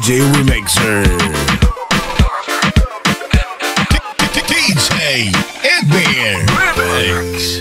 DJ Remixer. DJ Edmyr. Remix.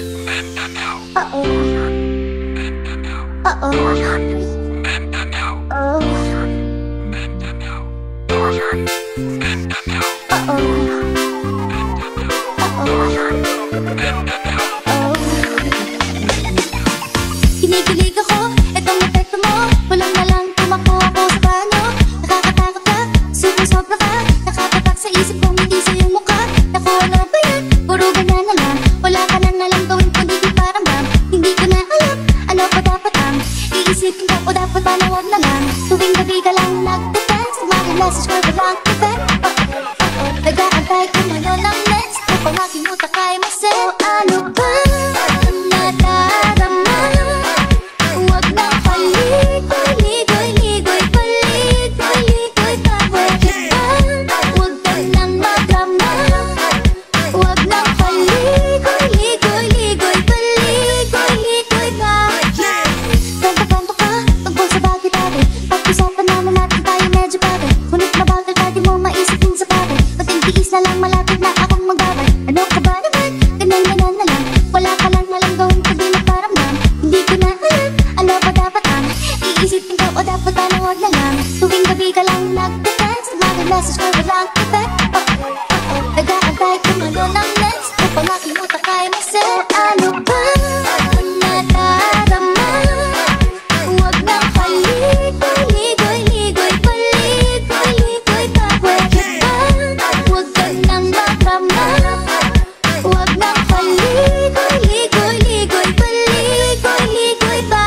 Kinikilig ako, etong epekto mo. Walang na lang tumakbo ako sa banyo. Nakakatakot ka, sumusobra ka. Nakapatak sa isip kong hindi sa'yo mukha. Naku, ano ba yan? Puro ganyan na lang. Wala ka nang alam gawin kundi di paramdam. Hindi ko na alam, ano pa dapat ang iisipin ko o dapat panawag na lang. Tuwing gabi ka lang nagte-text, message ko walang effect. Nag-aantay kung ano ng next. Upang aking utak ay maset. Ano ba nadarama? Huwag na paligoy, ligoy, ligoy, paligoy, ligoy ka. Pwede ba? Huwag ka nang madrama. Huwag na paligoy, ligoy, ligoy, paligoy, ligoy ka. Kanto-kanto ka, tungkol sa bagay dati. Pag-usapan naman natin tayo medyo bagay. Ngunit mabagal ka, di mo maisip yung sa bagay. Pating tiis na lang, malapit na akong magbabay. Ano ka ba naman? Ganyan-ganyan na lang. Wala ka lang nalang gawin kundi magparamdam. Hindi ko na alam, ano ba dapat ang iisipin ko o dapat panawag na lang. Tuwing gabi ka lang nagte-text, message ko walang effect. Nag-aantay kung ano ng next. Upang aking utak ay maset. Ano ba nadarama? Huwag na paligoy, ligoy, ligoy, paligoy, ligoy ka. Pwede ba? Huwag ka nang madrama. Huwag na paligoy, ligoy, ligoy, paligoy, ligoy ka.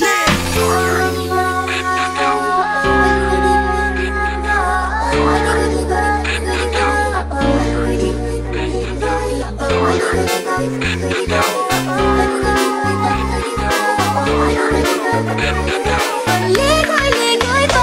Ligoy, ligoy pa.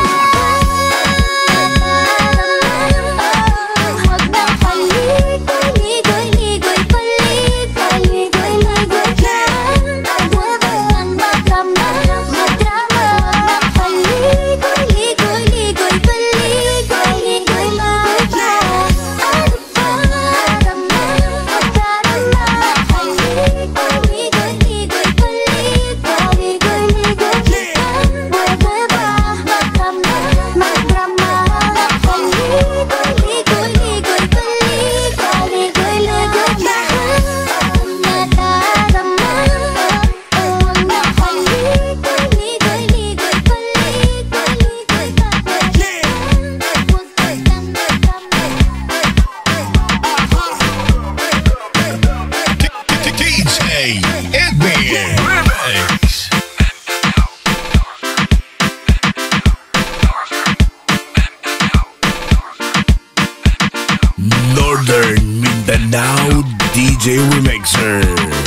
Huwag na paligoy, ligoy, ligoy, paligoy, ligoy, ligoy ka. Huwag kang madrama, madrama. Huwag na paligoy, ligoy, ligoy, paligoy, ligoy, ligoy ka. Ano ba nadarama? Madrama. Paligoy, ligoy, ligoy, paligoy, ligoy, ligoy ka. Pwede ba? Madrama, madrama. Paligoy, ligoy, ligoy, paligoy, ligoy, ligoy ka. Nadarama. Huwag na paligoy, ligoy, ligoy, paligoy, ligoy ka. Huwag ka nang madrama. DJ Edmyr. Remix. Northern Mindanao DJ Remixer.